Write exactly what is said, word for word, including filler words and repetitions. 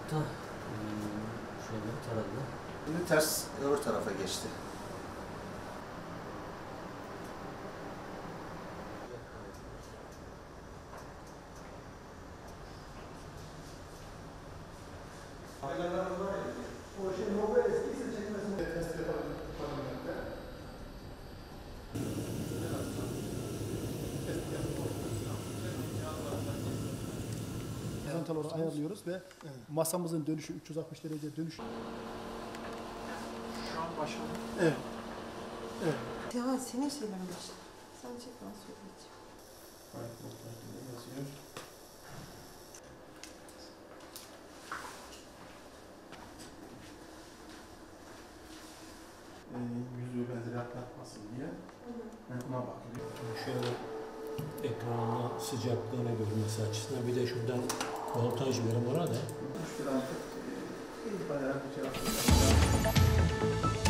altta şöyle taradı. Şimdi ters öbür tarafa geçti. O şey logo eskiyse çekmesin. Test yapalım. Horizontal ayarlıyoruz ve evet. Masamızın dönüşü üç yüz altmış derece dönüş. Şu an başladı. Evet. Evet. Ya senin şeylerin başladı. Sen çek ben söyleyeceğim. Yazıyor. Ee, yüzüğü benzeri atlatmasın diye yani buna bakılıyor. Şöyle ekranına sıcaklığını görmesi açısından bir de şuradan voltaj verim ona da. Müşkül artık e, bayağı bir şey yapıyor.